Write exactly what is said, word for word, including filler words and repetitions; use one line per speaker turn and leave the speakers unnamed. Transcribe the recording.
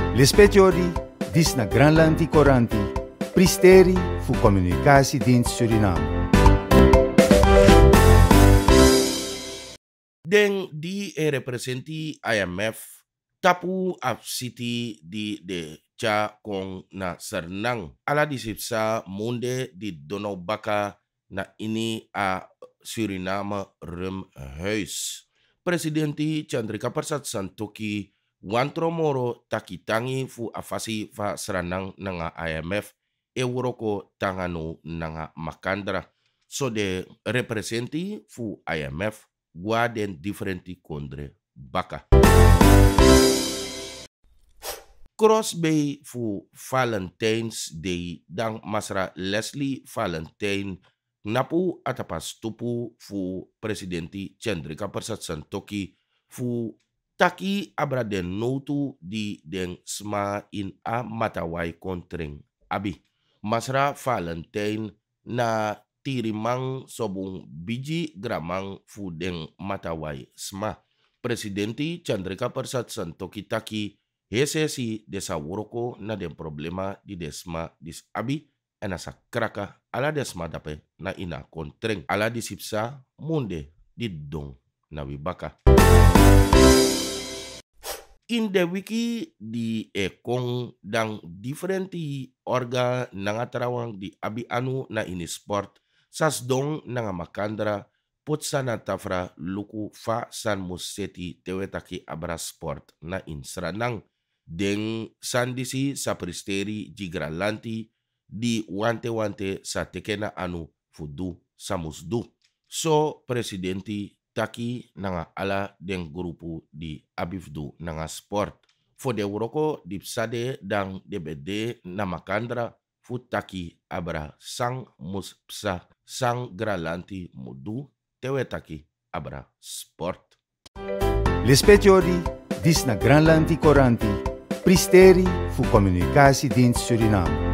L'espetiori dis na Granlandi Coranti, pristeri fu Communicatiedienst Suriname.
Den die e representi I M F tapu af city di de cha kong na Sernang ala di sipsa monde di Donau Baka na ini a Suriname rum huis. Presidenti Chandrika Persat Santokhi wantro moro takitangi fu afasi fa Seranang nanga I M F e woroko tangano nanga Makandra. So de representi fu I M F guarden differenti kondre Baka. Crossbay fu Valentine's Day dang masra Leslie Valentine napu atapas tupu fu presidenti Chandrika Persat Santokhi fu taki abra den notu di den sma in a matawai kontreng abi. Masra Valentine na tirimang sobung biji gramang fu den matawai sma. Presidenti Chandrika Persat Santokhi taki hesesi desa woroko na den problema di desma dis abi en asa kraka ala desma dape na ina kontreng ala disipsa munde di dong na wibaka. In the wiki di ekong dang differenti orga nanga tarawang di abi anu na ini sport sas dong nanga Makandra putsa na tafra luku fa san museti tewetaki abra sport na in Seranang deng sandisi sa pristeri jigralanti di wante-wante sa tekena anu fudu samusdu. So presidenti taki nanga ala den grupu di abifdu nanga sport. Fo de woroko dipsade dang debede na Makandra futaki abra sang muspsa sang gralanti mudu tewetaki abra sport.
L'espetiori dis na Granlandi Coranti, pristeri fu Communicatiedienst Suriname.